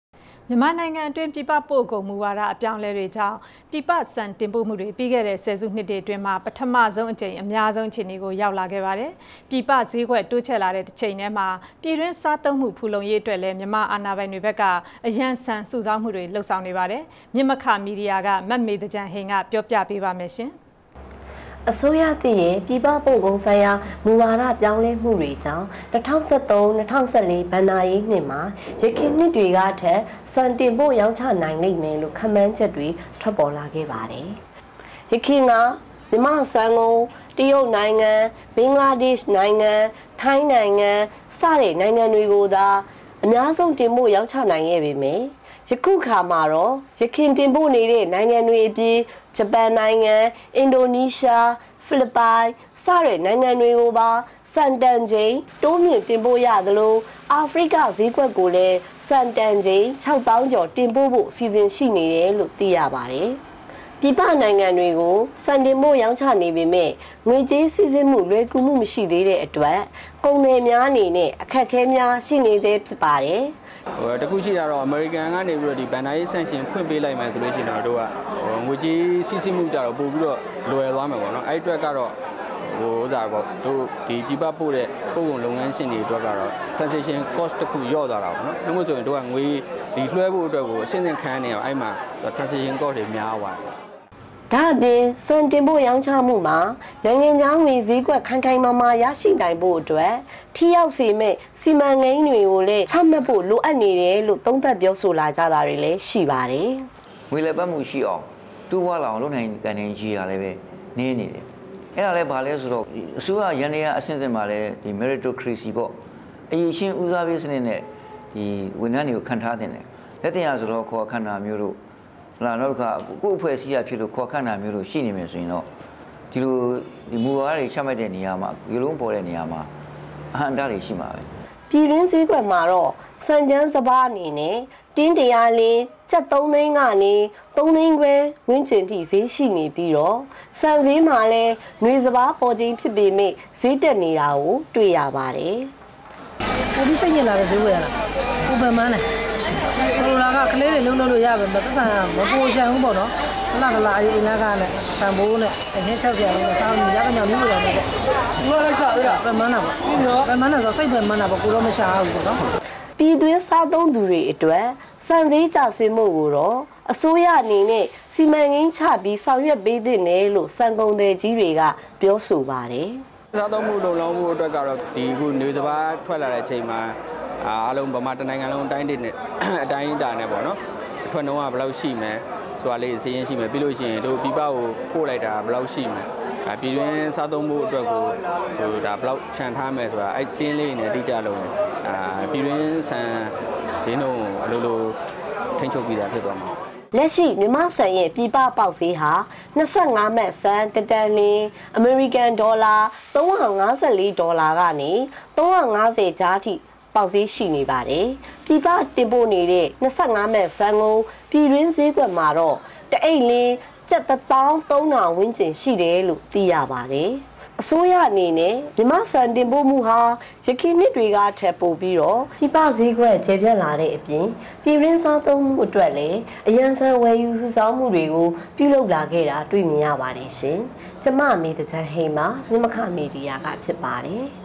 မြန်မာနိုင်ငံအတွင်းပြည်ပပို့ကုန်မူဝါဒအပြောင်းလဲတွေကြောင့်ပြည်ပစံတင်ပို့မှုတွေပြီးခဲ့တဲ့ဆယ်စုနှစ်တွေအတွင်းမှာပထမဆုံးအကြိမ်အများဆုံးအခြေအနေကိုရောက်လာခဲ့ပါတယ်။ပြည်ပဈေးကွက်တိုးချဲ့လာတဲ့တစ်ချိန်တည်းမှာပြည်တွင်းစားသုံးမှုဖူလုံရေးအတွက်လည်းမြန်မာအာဏာပိုင်တွေဘက်ကအရန်ဆန်စုဆောင်းမှုတွေလှုပ်ဆောင်နေပါတယ်။မြင့်မခမီဒီယာကမတ်မေတကြံဟိန်ကပြောပြပေးပါမယ်ရှင်။အစိုးရတည်ရဲ့ပြည်ပပို့ကုန်ဆိုင်ရာမူဝါဒပြောင်းလဲမှုတွေကြောင့်၂၀၁၃-၂၀၁၄ဘဏ္ဍာရေးနှစ်မှာရခိုင်နှစ်တွေကထက်စံတင်ပို့ရောင်းချနိုင်လိမ့်မယ်လို့ခန့်မှန်းချက်တွေထွက်ပေါ်လာခဲ့ပါတယ်။ရခိုင်ကမြန်မာစံကုန်တရုတ်နိုင်ငံဘင်္ဂလားဒေ့ရှ်နိုင်ငံထိုင်းနိုင်ငံစတဲ့နိုင်ငံတွေကိုသာအများဆုံးတင်ပို့ရောင်းချနိုင်ခဲ့ပေမယ့်ယခုခါမှာတော့ရခိုင်တင်ပို့နေတဲ့နိုင်ငံတွေအပြင်ဂျပန်နိုင်ငံအင်ဒိုနီးရှားဖိလစ်ပိုင်စတဲ့နိုင်ငံတွေကိုပါစံတန်ချိန်တိုးမြင့်တင်ပို့ရသလိုအာဖရိကဈေးကွက်ကိုလည်းစံတန်ချိန်၆သောင်းကျော်တင်ပို့ဖို့စီစဉ်ရှိနေတယ်လို့သိရပါတယ်။ပြည်ပနိုင်ငံတွေကိုစံတင်ပို့ရောင်းချနေပေမဲ့ငွေကြေးစီးဆင်းမှုလွယ်ကူမှုမရှိသေးတဲ့အတွက်ကုန်သည်များအနေနဲ့အခက်အခဲများရှိနေသေးဖြစ်ပါတယ်။ဟိုတခုရှိတာတော့ American ကနေပြီးတော့ဒီ Bandai Sanction ဖွင့်ပေးလိုက်မယ်ဆိုလို့ရှိရင်တော့တို့ကဟိုငွေကြေးစီးဆင်းမှုကြတော့ပို့ပြီးတော့လွယ်သွားမယ်ပေါ့နော်အဲ့အတွက်ကတော့ဟိုဥစားပေါ့တို့ဒီပြပပို့တဲ့ပုံကုန်လုပ်ငန်းရှင်တွေအတွက်ကတော့ transaction cost တခုရော့သွားတာပေါ့နော်ဒါမှမဟုတ်ဆိုရင်တို့ကငွေဒီလွှဲဖို့အတွက်ကိုအရှင်းရှင်းခံနေအောင်အဲ့မှာ transaction cost တွေများသွားတယ်ဒါအပြင်စံတင်ပို့ရောင်းချမှုမှာနိုင်ငံခြားငွေဈေးကွက်ခိုင်ခိုင်မာမာရရှိနိုင်ဖို့အတွက်ထိရောက်စေမဲ့စီမံကိန်းတွေကိုလည်းချမှတ်ဖို့လိုအပ်နေတယ်လို့သုံးသပ်ပြောဆိုလာကြတာတွေလည်းရှိပါတယ်။ငွေလည်းပတ်မှုရှိအောင်တူဝါလောင်လုပ်နိုင်ကန်နေကြီးရလည်းပဲနင်းနေတယ်။အဲ့ဒါလည်းဘာလဲဆိုတော့အစိုးရရန်ရအဆင့်ဆင့်မှာလည်းဒီ meritocracy ပေါ့အရင်ရှင်းဦးစားပေးစနစ်နဲ့ဒီဝန်ထမ်းတွေကိုခံထားတင်တယ်။လက်တရားဆိုတော့ခေါ်ခန္ဓာမျိုးတို့လာတော့ကကိုယ့်အဖွဲ့အစည်းရဖြစ်လို့ခေါ်ခန့်တာမျိုးလို့ရှိနေမယ်ဆိုရင်တော့ဒီလိုဒီမူဝါဒတွေချမှတ်တဲ့နေရာမှာဒီလုံးပေါ်တဲ့နေရာမှာအဟံတားတွေရှိမှာပဲပြည်တွင်းဈေးကွက်မှာတော့စံချမ်းစပါးအနေနဲ့တင်းတရားလင်းကျပ်သုံးသိန်းကနေသုံးသိန်းခွဲဝန်းကျင်ထိဈေးရှိနေပြီးတော့စံဈေးမှာလည်းຫນွေစပါးပေါ်ခြင်းဖြစ်ပေမဲ့ဈေးတက်နေတာကိုတွေ့ရပါတယ်ဟိုဒီစိတ်ညစ်လာတဲ့ဈေးဝယ်ရတာဟိုဗမာနဲ့ဆိုလိုတာကကလေးတွေလုံးလုံးလို့ရပါမယ်ပတ်စံမပိုရှန်ဘူးပေါ့နော်ဟလာဟလာအရင်ကနဲ့ဆံဘိုးနဲ့အရင်ချက်ပြအောင်လို့စားလို့ရကညောင်းမျိုးရတယ်ပေါ့ဒီလိုလိုက်စားရဗမာနာပေါ့ပြီးတော့ဗမာနာဆိုစိတ်ဗမာနာပေါ့ကိုတော့မရှာဘူးပေါ့နော်ပြည်တွင်းစားသုံးသူတွေအတွက်စံစည်းကြဆင်းမှုကိုတော့အစိုးရအနေနဲ့စီမံကိန်းချပြီးဆောင်ရွက်ပေးသင့်တယ်လို့စံကုန်သည်ကြီးတွေကပြောဆိုပါတယ်စားသုံးမှုလုံလောက်မှုအတွက်ကတော့ဒီခုနေစပါးထွက်လာတဲ့အချိန်မှာအားလုံးဗမာတနိုင်ငံလုံးအတိုင်းနဲ့အတိုင်းအတာနဲ့ပေါ့နော်အထွက်နှုန်းကဘယ်လောက်ရှိမယ်ဆိုတာလေးစီးရင်ရှိမယ်ပြီးလို့ရှိရင်တို့ပြပကိုပို့လိုက်တာဘယ်လောက်ရှိမယ်အဲပြည်တွင်းစားသုံးမှုအတွက်ကိုဆိုတာဘယ်လောက်ခြံထားမယ်ဆိုတာအဲ့စီးလေးနဲ့အတိအကျလုံးအာပြည်တွင်းဆန်ဈေးနှုန်းအလိုလိုထိန်းချုပ်ပြီးတာဖြစ်သွားမှာလက်ရှိမြန်မာဆန်ရဲ့ပြည်ပပေါက်ဈေးဟာ၂၅မတ်ဆန်တတန်လင်းအမေရိကန်ဒေါ်လာ၃၅၄ဒေါ်လာကနေ၃၅၀ကျားထိပေါက်ဈေးရှိနေပါတယ်။ပြည်ပတင်ပို့နေတဲ့၂၅မတ်ဆန်ကိုပြည်တွင်းဈေးကွက်မှာတော့တအိတ်လင်းကျပ်တစ်သောင်းသုံးထောင်ဝန်းကျင်ရှိတယ်လို့သိရပါတယ်။အစိုးရအနေနဲ့မြန်မာဆန်တင်ပို့မှုဟာရခိုင်နှစ်တွေကထပ်ပို့ပြီးတော့ပြည်ပဈေးကွက်ကျေပြတ်လာတဲ့အပြင်ပြည်တွင်းစားသုံးမှုအတွက်လည်းအရန်ဆန်ဝယ်ယူစုဆောင်းမှုတွေကိုပြုလုပ်လာခဲ့တာတွေ့မြင်ရပါတယ်ရှင်။ကျမမေတ္တာဟိန်မှာမြမခမီဒီယာကဖြစ်ပါတယ်။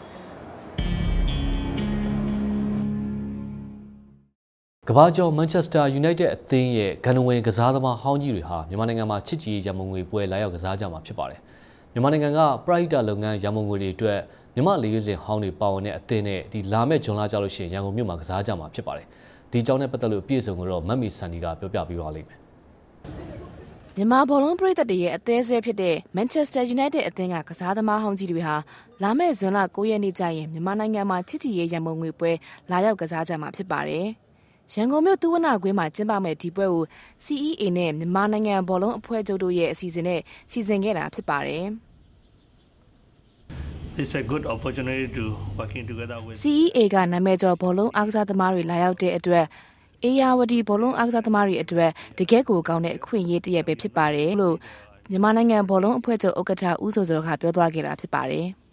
ကမ္ဘာကျော်မန်ချက်စတာယူနိုက်တက်အသင်းရဲ့ဂန္ဓဝင်ကစားသမားဟောင်းကြီးတွေဟာမြန်မာနိုင်ငံမှာချစ်ကြည်ရေးရမုံငွေပွဲလာရောက်ကစားကြမှာဖြစ်ပါတယ်။မြန်မာနိုင်ငံကပရိုက်တာလုပ်ငန်းရမုံငွေတွေအတွက်မြန်မာလေရွေးစင်ဟောင်းတွေပါဝင်တဲ့အသင်းနဲ့ဒီလာမဲ့ဂျွန်လာကြလို့ရှိရင်ရန်ကုန်မြို့မှာကစားကြမှာဖြစ်ပါတယ်။ဒီအကြောင်းနဲ့ပတ်သက်လို့ပြည်စုံကိုတော့မတ်မီဆန်ဒီကပြောပြပေးပါလိမ့်မယ်။မြန်မာဘောလုံးပရိသတ်တွေရဲ့အသင်းဆဲဖြစ်တဲ့ Manchester United အသင်းကကစားသမားဟောင်းကြီးတွေဟာလာမဲ့ဇွန်လ၉ရက်နေ့ကျရင်မြန်မာနိုင်ငံမှာချစ်ကြည်ရေးရမုံငွေပွဲလာရောက်ကစားကြမှာဖြစ်ပါတယ်။ရန်ကုန်မြို့သူဝနာကွင်းမှာကျင်းပမဲ့ဒီပွဲကို C E A နဲ့မြန်မာနိုင်ငံဘောလုံးအဖွဲ့ချုပ်တို့ရဲ့အစီအစဉ်နဲ့စီစဉ်ခဲ့တာဖြစ်ပါတယ်။ It's a good opportunity to working together with C E A ကနာမည်ကျော်ဘောလုံးအားကစားသမားတွေလာရောက်တဲ့အတွက်အေယာဝတီဘောလုံးအားကစားသမားတွေအတွက်တကယ့်ကိုကောင်းတဲ့အခွင့်အရေးတစ်ရပ်ပဲဖြစ်ပါတယ်လို့မြန်မာနိုင်ငံဘောလုံးအဖွဲ့ချုပ်ဥက္ကဋ္ဌဦးစောစောကပြောသွားခဲ့တာဖြစ်ပါတယ်။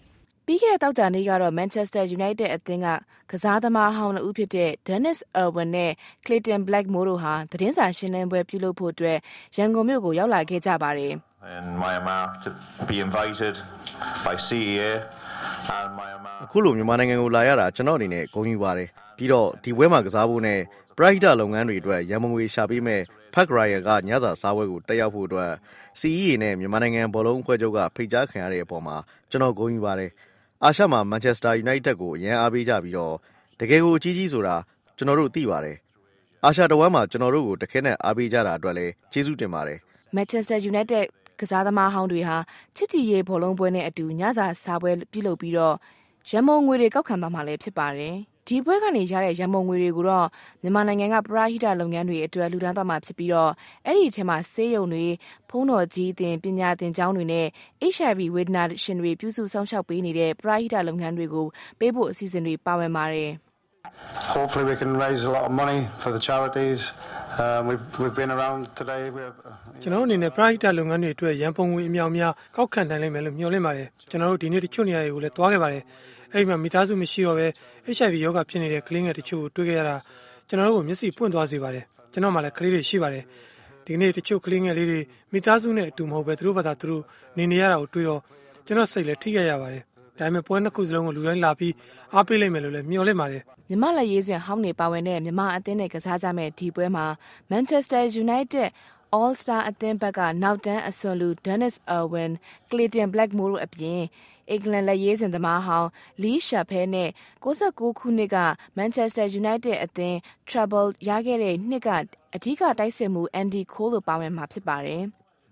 ပြီးခဲ့တဲ့တောက်ကြနေ့ကတော့ Manchester United အသင်းကကစားသမားဟောင်းနှစ်ဦးဖြစ်တဲ့ Dennis Irwin နဲ့ Clayton Blackmore တို့ဟာသတင်းစာရှင်းလင်းပွဲပြုလုပ်ဖို့အတွက်ရန်ကုန်မြို့ကိုရောက်လာခဲ့ကြပါတယ်။ And Myanmar to be invited by C E A and Myanmar အခုလိုမြန်မာနိုင်ငံကိုလာရတာကျွန်တော်အနေနဲ့ဂုဏ်ယူပါတယ်ပြီးတော့ဒီပွဲမှာကစားဖို့နဲ့ပရိုက်တာလုပ်ငန်းတွေအတွက်ရန်ပုံငွေရှာပေးမဲ့ Park Ryan ကညစာစားပွဲကိုတက်ရောက်ဖို့အတွက် C E A နဲ့မြန်မာနိုင်ငံဘောလုံးအဖွဲ့ချုပ်ကဖိတ်ကြားခံရတဲ့အပေါ်မှာကျွန်တော်ဂုဏ်ယူပါတယ်အာရှမှာ Manchester United ကိုအရန်အားပေးကြပြီးတော့တကယ်ကိုအကြီးကြီးဆိုတာကျွန်တော်တို့သိပါတယ်အာရှတဝမ်းမှာကျွန်တော်တို့ကိုတခဲနဲ့အားပေးကြတာအတွက်လည်းကျေးဇူးတင်ပါတယ် Manchester United ကစားသမားဟောင်းတွေဟာချစ်ကြည်ရေးဘောလုံးပွဲနဲ့အတူညစာစားပွဲပြုလုပ်ပြီးတော့ရန်မုံငွေတွေကောက်ခံသွားမှာလည်းဖြစ်ပါတယ်ဒီပွဲကနေရတဲ့ရန်မုံငွေတွေကိုတော့မြန်မာနိုင်ငံကပရာဟိတလုပ်ငန်းတွေအတွက်လူဒန်းသွားမှာဖြစ်ပြီးတော့အဲ့ဒီထဲမှာဆေးရုံတွေဖုံးတော်ကြီးတင်ပညာသင်ကျောင်းတွေနဲ့ H I V ဝေဒနာရှင်တွေပြုစုဆောင်ရှောက်ပေးနေတဲ့ပရာဟိတလုပ်ငန်းတွေကိုပေးဖို့အစီအစဉ်တွေပါဝင်ပါတယ် Hopefully we can raise a lot of money for the charities. Um, we've we've been around today. We're ကျွန်တော်အနေနဲ့ private လုပ်ငန်းတွေအတွက်ရန်ပုံငွေအများအများကောက်ခံနိုင်လိမ့်မယ်လို့မျှော်လင့်ပါတယ်ကျွန်တော်တို့ဒီနေ့တချို့နေရာတွေကိုလည်းသွားခဲ့ပါတယ်အဲ့ဒီမှာမိသားစုမရှိတော့ပဲ H I V ရောဂါဖြစ်နေတဲ့ကလေးငယ်တချို့ကိုတွေ့ခဲ့ရတာကျွန်တော်တို့ကိုမျက်စိပွင့်သွားစေပါတယ်ကျွန်တော်မှလည်းကလေးတွေရှိပါတယ်ဒီနေ့တချို့ကလေးငယ်လေးတွေမိသားစုနဲ့အတူမဟုတ်ပဲသူတို့ဘာသာသူတို့နေနေရတာကိုတွေ့တော့ကျွန်တော်စိတ်လည်းထိခဲ့ရပါတယ်ဒါပေမဲ့ပွဲနှစ်ခုစလုံးကိုလူတိုင်းလာပြီးအားပေးလိုက်မယ်လို့လည်းမျှော်လင့်ပါတယ်မြမလက်ရေးစွင်ဟောင်းနေပါဝင်တဲ့မြမအသင်းနဲ့ကစားကြမဲ့ဒီပွဲမှာ Manchester United All Star အသင်းဘက်ကနောက်တန်းအစွန်လူ Dennis Irwin, Clayton Blackmore တို့အပြင်အင်္ဂလန်လက်ရေးစင်သမားဟောင်း Lee Chappell နဲ့၉၉ခုနှစ်က Manchester United အသင်း Treble ရခဲ့တဲ့နှစ်ကအဓိကတိုက်စစ်မှု Andy Cole တို့ပါဝင်မှာဖြစ်ပါတယ်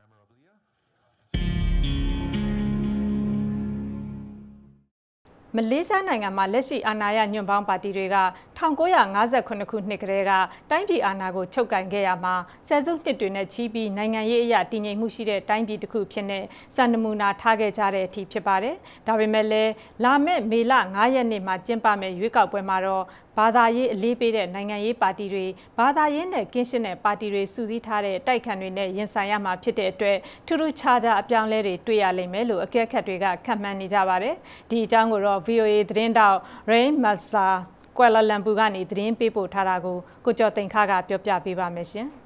မလေးရှားနိုင်ငံမှာလက်ရှိအာဏာရညွန့်ပေါင်းပါတီတွေက၁၉၅၇ခုနှစ်ကတည်းကတိုင်းပြည်အာဏာကိုချုပ်ကိုင်ခဲ့ရမှာဆယ်စုနှစ်တွေနဲ့ချီးပြီးနိုင်ငံရေးအရာတည်ငြိမ်မှုရှိတဲ့တိုင်းပြည်တစ်ခုဖြစ်နေစံနမူနာထားခဲ့ကြတဲ့အထိဖြစ်ပါတယ်။ဒါပေမဲ့လည်းလာမယ့်မေလ၅ရက်နေ့မှာကျင်းပမယ့်ရွေးကောက်ပွဲမှာတော့ဘာသာရေးအလေးပေးတဲ့နိုင်ငံရေးပါတီတွေဘာသာရေးနဲ့ကင်းရှင်းတဲ့ပါတီတွေစုစည်းထားတဲ့တိုက်ခတ်တွေနဲ့ရင်ဆိုင်ရမှာဖြစ်တဲ့အတွက်ထူးထူးခြားခြားအပြောင်းလဲတွေတွေ့ရလိမ့်မယ်လို့အကဲခတ်တွေကခန့်မှန်းနေကြပါတယ်။ဒီအကြောင်းကိုတော့ V O A သတင်းတောက် Rain Massa ကွာလာလမ်ပူကနေသတင်းပေးပို့ထားတာကိုကိုကျော်သိန်းခါကပြောပြပေးပါမယ်ရှင်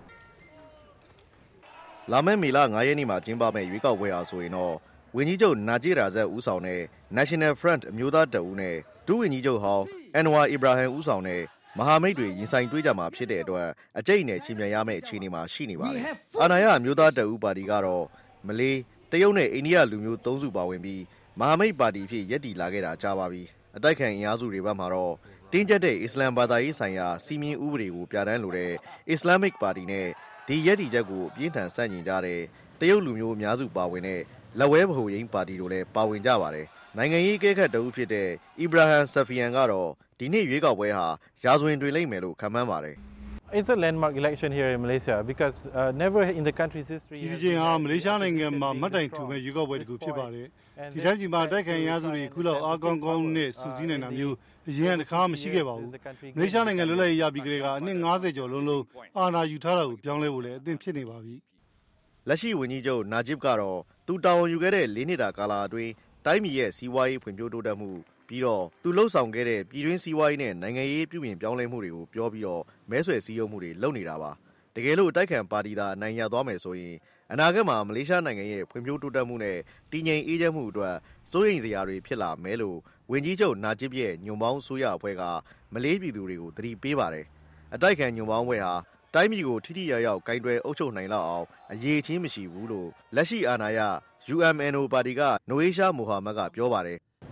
။လာမယ့်မေလ၅ရက်နေ့မှာကျင်းပမယ့်ရွေးကောက်ပွဲအားဆိုရင်တော့ဝန်ကြီးချုပ်နာဂျီရာဇက်ဦးဆောင်တဲ့ National Front အမျိုးသားတပ်ဦးနဲ့ဒုဝန်ကြီးချုပ်ဟောင်းအန်နဝါအီဘရာဟမ်ဦးဆောင်တဲ့မဟာမိတ်တွေရင်ဆိုင်တွေ့ကြမှာဖြစ်တဲ့အတွက်အကြိတ်နဲ့ချင်းမြန်ရမယ့်အခြေအနေမှာရှိနေပါတယ်။အာဏာရအမျိုးသားတပ်ဦးပါတီကတော့မလေးတရုတ်နဲ့အိန္ဒိယလူမျိုးသုံးစုပါဝင်ပြီးမဟာမိတ်ပါတီဖြစ်ရပ်တည်လာခဲ့တာကြာပါပြီ။အတိုက်ခံအင်အားစုတွေဘက်မှာတော့တင်းကျပ်တဲ့အစ္စလမ်ဘာသာရေးဆိုင်ရာစီမင်းဥပဒေကိုပြဋ္ဌာန်းလိုတဲ့ Islamic ပါတီနဲ့ဒီရပ်တည်ချက်ကိုအပြင်းထန်ဆန့်ကျင်ကြတဲ့တရုတ်လူမျိုးအများစုပါဝင်တဲ့လက်ဝဲဗဟိုရင်းပါတီတို့လည်းပါဝင်ကြပါတယ်။နိုင်ငံရေးကဲခတ်တဦးဖြစ်တဲ့အီဘရာဟမ်ဆဖီယန်ကတော့ဒီနေ့ရွေးကောက်ပွဲဟာရာဇဝင်တွေလိမ့်မယ်လို့ခန့်မှန်းပါတယ်။ It's a landmark election here in Malaysia because uh, never in the country's history ဒီချိန်ဟာမလေးရှားနိုင်ငံမှာမှတ်တိုင်ထူမဲ့ရွေးကောက်ပွဲတစ်ခုဖြစ်ပါတယ်။ဒီတိုင်းပြည်မှာတိုက်ခိုက်ရစုတွေခုလောက်အားကောင်းကောင်းနဲ့စူးစီးနေတာမျိုးအရင်ကတခါမှမရှိခဲ့ပါဘူး။မလေးရှားနိုင်ငံလွတ်လပ်ရေးရပြီးကတည်းကအနှစ်၅၀ကျော်လုံးလုံးအာဏာယူထားတာကိုပြောင်းလဲဖို့လည်းအသင့်ဖြစ်နေပါပြီ။လက်ရှိဝန်ကြီးချုပ်နာဂျစ်ကတော့သူတာဝန်ယူခဲ့တဲ့၄နှစ်တာကာလအတွင်းတိုင်းပြည်ရဲ့စီးပွားရေးဖွံ့ဖြိုးတိုးတက်မှုပြီးတော့သူလှုပ်ဆောင်ခဲ့တဲ့ပြည်တွင်းစီးပွားရေးနဲ့နိုင်ငံရေးပြုပြင်ပြောင်းလဲမှုတွေကိုပြောပြီးတော့မဲဆွယ်စည်းရုံးမှုတွေလုပ်နေတာပါတကယ်လို့တိုက်ခိုက်ပါတီသာနိုင်ရသွားမယ်ဆိုရင်အနာဂတ်မှာမလေးရှားနိုင်ငံရဲ့ဖွံ့ဖြိုးတိုးတက်မှုနဲ့တည်ငြိမ်အေးချမ်းမှုအတွက်စိုးရိမ်စရာတွေဖြစ်လာမယ်လို့ဝန်ကြီးချုပ်နာဂျစ်ရဲ့ညွန့်ပေါင်းဆိုရအဖွဲ့ကမလေးပြည်သူတွေကိုသတိပေးပါတယ်အတိုက်ခံညွန့်ပေါင်းအဖွဲ့ဟာတိုင်းပြည်ကိုထိထိရောက်ရောက်ဂိုင်းတွယ်အုပ်ချုပ်နိုင်လောက်အောင်အရေးချင်းမရှိဘူးလို့လက်ရှိအာဏာရ U M N O ပါတီကနိုအေးရှားမိုဟာမက်ကပြောပါတယ်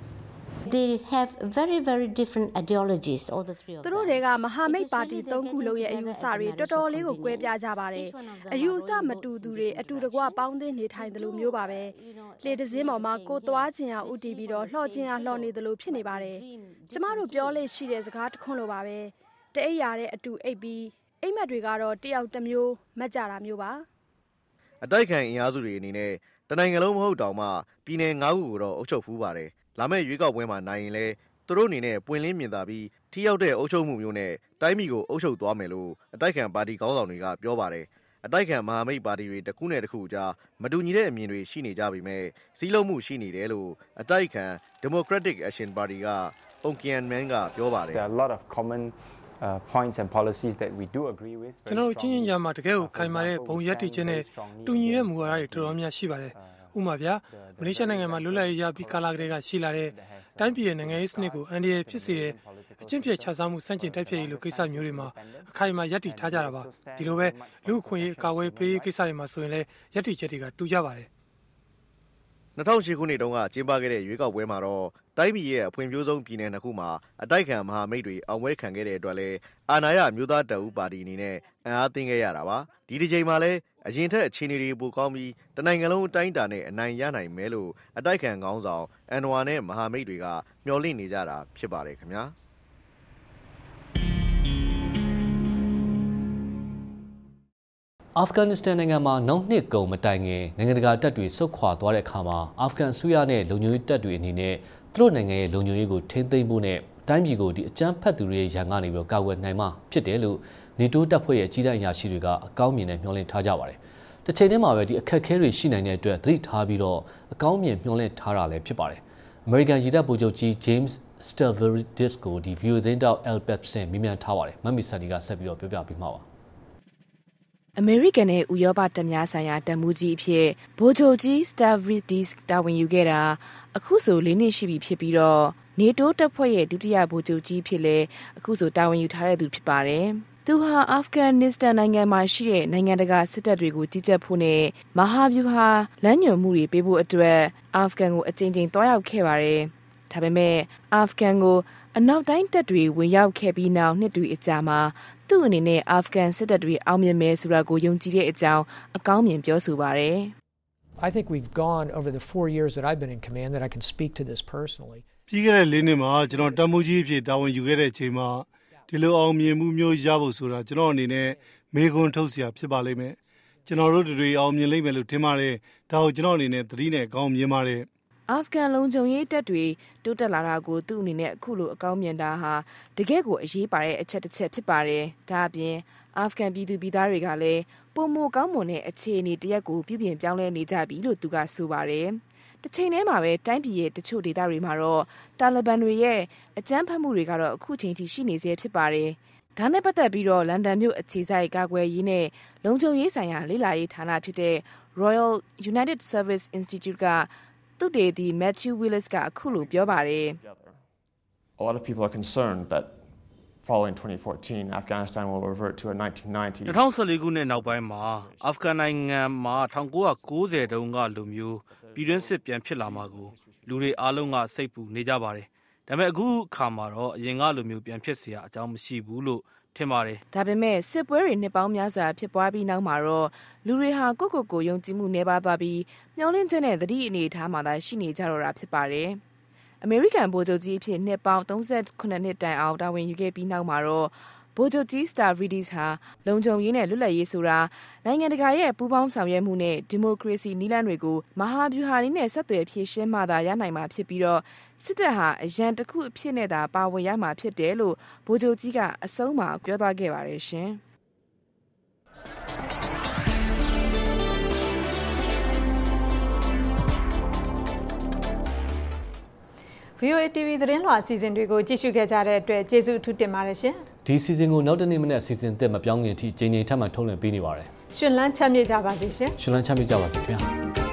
They have very very different ideologies all the three of them သူတို့တွေကမဟာမိတ်ပါတီသုံးခုလုံးရဲ့အယူအဆတွေတော်တော်လေးကိုကွဲပြားကြပါတယ်အယူအဆမတူသူတွေအတူတကွပေါင်းသင်းနေထိုင်တယ်လို့မျိုးပါပဲလေတစင်းပေါ်မှာကိုသွားခြင်းအောင်ဥတီပြီးတော့လှော့ခြင်းအောင်လှော့နေတယ်လို့ဖြစ်နေပါတယ်ကျမတို့ပြောလို့ရှိတဲ့စကားတစ်ခွန်းလိုပါပဲတအိပ်ရတဲ့အတူအိပ်ပြီးအိမ်မက်တွေကတော့တယောက်တစ်မျိုးမက်ကြတာမျိုးပါအတိုက်ခံအင်အားစုတွေအနေနဲ့တနိုင်ငံလုံးမဟုတ်တောင်မှပြည်နယ်၅ခုကိုတော့အုပ်ချုပ်ဖူးပါတယ်လာမယ့်ရွေးကောက်ပွဲမှာနိုင်ရင်လဲသူတို့အနေနဲ့ပွင့်လင်းမြင်သာပြီးထိရောက်တဲ့အုပ်ချုပ်မှုမျိုးနဲ့တိုင်းပြည်ကိုအုပ်ချုပ်သွားမယ်လို့အတိုက်ခံပါတီခေါင်းဆောင်တွေကပြောပါတယ်အတိုက်ခံမဟာမိတ်ပါတီတွေတစ်ခုနဲ့တစ်ခုကြားမတူညီတဲ့အမြင်တွေရှိနေကြပေမဲ့စီးလုံးမှုရှိနေတယ်လို့အတိုက်ခံ Democratic Action Party က Onkian Man ကပြောပါတယ် There are a lot of common uh, points and policies that we do agree with ကျွန်တော်ချင်းချင်းကြားမှာတကယ်ကိုခိုင်မာတဲ့ဘုံရပ်တည်ခြင်းနဲ့တူညီတဲ့မူဝါဒတွေတော်တော်များရှိပါတယ်ဥပမာဗျာမလေးရှားနိုင်ငံမှာလွတ်လပ်ရေးရပြီးကာလကလေးကရှိလာတဲ့တိုင်းပြည်ရဲ့နိုင်ငံရေးစနစ်ကိုအန်ဒီရဖြစ်စေတဲ့အကျင့်ပြည့်ခြစားမှုစန့်ကျင်တိုက်ဖျက်ရေးလိုကိစ္စမျိုးတွေမှာအခိုင်အမာရပ်တည်ထားကြတာပါဒီလိုပဲလူ့အခွင့်အရေးအကာအကွယ်ပေးရေးကိစ္စတွေမှာဆိုရင်လည်းရပ်တည်ချက်တွေကတူကြပါတယ်၂၀၀၈ခုနှစ်တုန်းကကျင်းပခဲ့တဲ့ရွေးကောက်ပွဲမှာတော့တိုင်းပြည်ရဲ့အဖွံ့ဖြိုးဆုံးပြည်နယ်နှစ်ခုမှာအတိုက်ခံမဟာမိတ်တွေအောင်ပွဲခံခဲ့တဲ့အတွက်လည်းအာဏာရမျိုးသားတပ်ဦးပါတီအနေနဲ့အင်အားသိမ်းခဲ့ရတာပါဒီဒီချိန်မှာလည်းအရင်ထက်အခြေအနေတွေပိုကောင်းပြီးတနိုင်ငံလုံးအတိုင်းအတာနဲ့အနိုင်ရနိုင်မယ်လို့အတိုက်ခံခေါင်းဆောင်အန်နဝါနဲ့မဟာမိတ်တွေကမျှော်လင့်နေကြတာဖြစ်ပါတယ်ခင်ဗျာအာဖဂန်နစ္စတန်နိုင်ငံမှာနောက်နှစ်ကုန်မတိုင်ခင်နိုင်ငံတကာတပ်တွေဆုတ်ခွာသွားတဲ့အခါမှာအာဖဂန်အစိုးရနဲ့လုံခြုံရေးတပ်တွေအနေနဲ့သူတို့နိုင်ငံရဲ့လုံခြုံရေးကိုထိန်းသိမ်းဖို့နဲ့တိုင်းပြည်ကိုဒီအကြမ်းဖက်သူတွေရဲ့ရန်ကနေပြီးကာကွယ်နိုင်မှဖြစ်တယ်လို့နေတိုးတပ်ဖွဲ့ရဲ့ကြီးတိုင်းအရာရှိတွေကအကောင်းမြင်နဲ့မျှော်လင့်ထားကြပါတယ်။တစ်ချိန်တည်းမှာပဲဒီအခက်အခဲတွေရှိနိုင်တဲ့အတွက်သတိထားပြီးတော့အကောင်းမြင်မျှော်လင့်ထားတာလည်းဖြစ်ပါတယ်။ American ရေတပ်ဗိုလ်ချုပ်ကြီး James Stavridis ကိုဒီ View သတင်းတောက် Al Pepsin မိမြန်ထားပါတယ်။မမ်မီဆန်ဒီကဆက်ပြီးတော့ပြောပြပေးမှာပါ။အမေရိကန်နဲ့ဥရောပတပ်များဆိုင်ရာတပ်မှုကြီးအဖြစ်ဗိုလ်ချုပ်ကြီး Stavridis တာဝန်ယူခဲ့တာအခုဆိုလေးနှစ်ရှိပြီဖြစ်ပြီးတော့နေတိုးတပ်ဖွဲ့ရဲ့ဒုတိယဗိုလ်ချုပ်ကြီးဖြစ်လဲအခုဆိုတာဝန်ယူထားတဲ့သူဖြစ်ပါတယ်။သူဟာအာဖဂန်နစ္စတန်နိုင်ငံမှာရှိတဲ့နိုင်ငံတကာစစ်တပ်တွေကိုကြီးကြပ်ဖို့နဲ့မဟာဗျူဟာလမ်းညွှန်မှုတွေပေးဖို့အတွက်အာဖဂန်ကိုအကြိမ်ကြိမ်တွားရောက်ခဲ့ပါတယ်။ဒါပေမဲ့အာဖဂန်ကိုအနောက်တိုင်းတပ်တွေဝင်ရောက်ခဲ့ပြီးနောက်နှစ်တွေအကြာမှာသူ့အနေနဲ့အာဖဂန်စစ်တပ်တွေအောင်မြင်မယ်ဆိုတာကိုယုံကြည်တဲ့အကြောင်းအကောင်းမြင်ပြောဆိုပါတယ်။ I think we've gone over the four years that I've been in command that I can speak to this personally. ပြီးခဲ့တဲ့လေးနှစ်မှာကျွန်တော်တပ်မှုကြီးအဖြစ်တာဝန်ယူခဲ့တဲ့အချိန်မှာဒီလိုအောင်မြင်မှုမျိုးရဖို့ဆိုတာကျွန်တော်အနေနဲ့မေးခွန်းထုတ်စရာဖြစ်ပါလိမ့်မယ်။ကျွန်တော်တို့တွေအောင်မြင်လိမ့်မယ်လို့ထင်ပါတယ်။ဒါကိုကျွန်တော်အနေနဲ့သတိနဲ့ကောင်းမြင်ပါတယ်။အာဖဂန်လုံခြုံရေးတပ်တွေတိုးတက်လာတာကိုသူ့အနေနဲ့အခုလိုအကောင်းမြင်တာဟာတကယ့်ကိုအရေးပါတဲ့အချက်တစ်ချက်ဖြစ်ပါတယ်။ဒါအပြင်အာဖဂန်ပြည်သူပြည်သားတွေကလည်းပုံမကောင်းမွန်တဲ့အခြေအနေတရက်ကိုပြုပြင်ပြောင်းလဲနေကြပြီလို့သူကဆိုပါတယ်။တစ်ချိန်တည်းမှာပဲတိုင်းပြည်ရဲ့တချို့ဒေသတွေမှာတော့တာလီဘန်တွေရဲ့အကြမ်းဖက်မှုတွေကတော့အခုချိန်ထိရှိနေဆဲဖြစ်ပါတယ်။ဒါနဲ့ပတ်သက်ပြီးတော့လန်ဒန်မြို့အခြေစိုက်ကာကွယ်ရေးနဲ့လုံခြုံရေးဆိုင်ရာလေ့လာရေးဌာနဖြစ်တဲ့ Royal United Service Institute ကသူတေဒီ Matthew Willis ကအခုလိုပြောပါတယ် A lot of people are concerned that following twenty fourteen Afghanistan will revert to a nineteen nineties ၂၀၁၄ခုနှစ်နောက်ပိုင်းမှာအာဖဂန်နိုင်ငံမှာ၁၉၉၀တုန်းကလိုမျိုးပြည်တွင်းစစ်ပြန်ဖြစ်လာမှာကိုလူတွေအားလုံးကစိတ်ပူနေကြပါတယ်ဒါပေမဲ့အခုအခါမှာတော့အရင်ကလိုမျိုးပြန်ဖြစ်เสียအကြောင်းမရှိဘူးလို့ထင်ပါတယ်ဒါပေမဲ့စစ်ပွဲတွေနှစ်ပေါင်းများစွာဖြစ်ပွားပြီးနောက်မှာတော့လူတွေဟာကိုယ့်ကိုယ်ကိုယုံကြည်မှုနှဲပါသွားပြီးမျှော်လင့်ချက်နဲ့သတိအနေအထားမှာသာရှိနေကြတော့တာဖြစ်ပါတယ်အမေရိကန်ဗိုလ်ချုပ်ကြီးအဖြစ်နှစ်ပေါင်း၃၉နှစ်တိုင်အောင်တာဝန်ယူခဲ့ပြီးနောက်မှာတော့ဗိုလ်ချုပ်ကြီး Stavridis ဟာလုံခြုံရေးနဲ့လွတ်လပ်ရေးဆိုတာနိုင်ငံတကာရဲ့ပူးပေါင်းဆောင်ရွက်မှုနဲ့ဒီမိုကရေစီနည်းလမ်းတွေကိုမဟာဗျူဟာနည်းနဲ့ဆက်သွယ်ဖြည့်ရှင်းမှသာရနိုင်မှာဖြစ်ပြီးတော့စစ်တပ်ဟာအရန်တစ်ခုအဖြစ်နဲ့သာပါဝင်ရမှာဖြစ်တယ်လို့ဗိုလ်ချုပ်ကြီးကအဆုံးမှာပြောသွားခဲ့ပါတယ်ရှင်။ V O A T V သတင်းလွှာအစီအစဉ်တွေကိုကြည့်ရှုခဲ့ကြတဲ့အတွက်ကျေးဇူးအထူးတင်ပါတယ်ရှင်။ဒီစီစဉ်ကိုနောက်တနေ့မနေ့အစီအစဉ်သစ်မပြောင်းခင်အထိချိန်ချိန်ထပ်မံထုတ်လွှင့်ပေးနေပါတယ်။ရှင်လန်းချမ်းမြေ့ကြပါစေရှင်။ရှင်လန်းချမ်းမြေ့ကြပါစေခင်ဗျာ။